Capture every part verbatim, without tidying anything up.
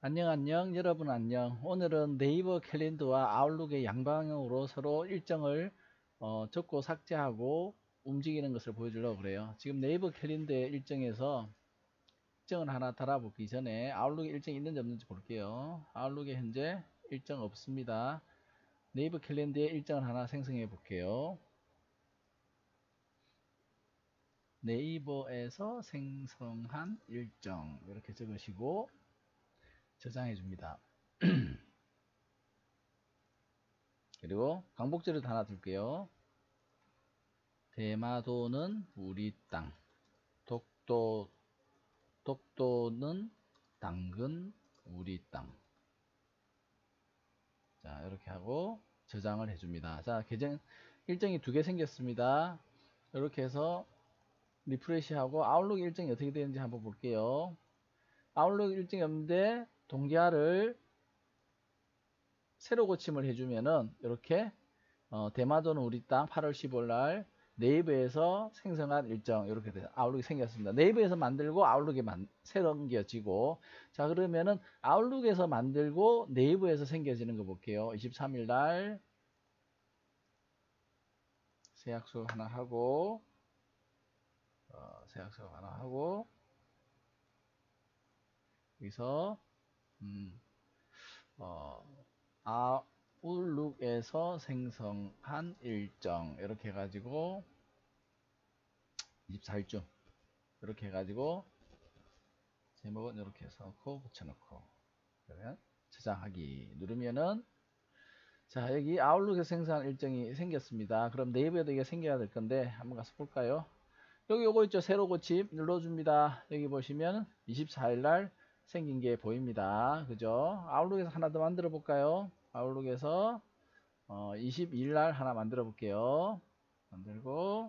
안녕 안녕 여러분 안녕. 오늘은 네이버 캘린더와 아웃룩의 양방향으로 서로 일정을 어, 적고 삭제하고 움직이는 것을 보여주려고 그래요. 지금 네이버 캘린더의 일정에서 일정을 하나 달아보기 전에 아웃룩에 일정이 있는지 없는지 볼게요. 아웃룩에 현재 일정 없습니다. 네이버 캘린더에 일정을 하나 생성해 볼게요. 네이버에서 생성한 일정 이렇게 적으시고 저장해 줍니다. 그리고 광복절을 하나 둘게요. 대마도는 우리 땅. 독도, 독도는 당근 우리 땅. 자, 이렇게 하고 저장을 해줍니다. 자, 계정 일정이 두 개 생겼습니다. 이렇게 해서 리프레시하고 아웃룩 일정이 어떻게 되는지 한번 볼게요. 아웃룩 일정이 없는데 동기화를 새로 고침을 해주면은 이렇게 어, 대마도는 우리 땅 팔월 십오일 날 네이버에서 생성한 일정 이렇게 돼서 아웃룩이 생겼습니다. 네이버에서 만들고 아웃룩에 만, 생겨지고 자 그러면은 아웃룩에서 만들고 네이버에서 생겨지는 거 볼게요. 이십삼일 날 새 약속 하나 하고 어, 새 약속 하나 하고 여기서 음, 어, 아웃룩에서 생성한 일정 이렇게 해가지고 이십사일쯤 이렇게 해가지고 제목은 이렇게 해서 넣고 붙여놓고 그러면 저장하기 누르면은 자 여기 아웃룩에서 생성한 일정이 생겼습니다. 그럼 네이버에도 이게 생겨야 될 건데 한번 가서 볼까요? 여기 요거 있죠. 새로 고침 눌러줍니다. 여기 보시면 이십사일 날 생긴 게 보입니다. 그죠? 아웃룩에서 하나 더 만들어 볼까요? 아웃룩에서 어, 이십이일 날 하나 만들어 볼게요. 만들고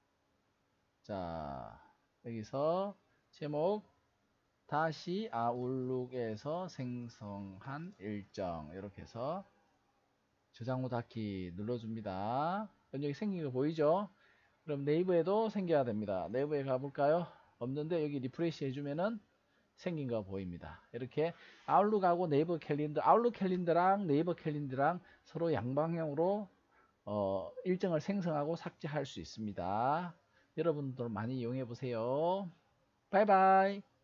자 여기서 제목 다시 아웃룩에서 생성한 일정 이렇게 해서 저장 후 닫기 눌러줍니다. 여기 생긴 거 보이죠? 그럼 네이버에도 생겨야 됩니다. 네이버에 가볼까요? 없는데 여기 리프레시 해주면은 생긴 거 보입니다. 이렇게 아웃룩하고 네이버 캘린더, 아웃룩 캘린더랑 네이버 캘린더랑 서로 양방향으로 어, 일정을 생성하고 삭제할 수 있습니다. 여러분들 많이 이용해 보세요. 바이바이.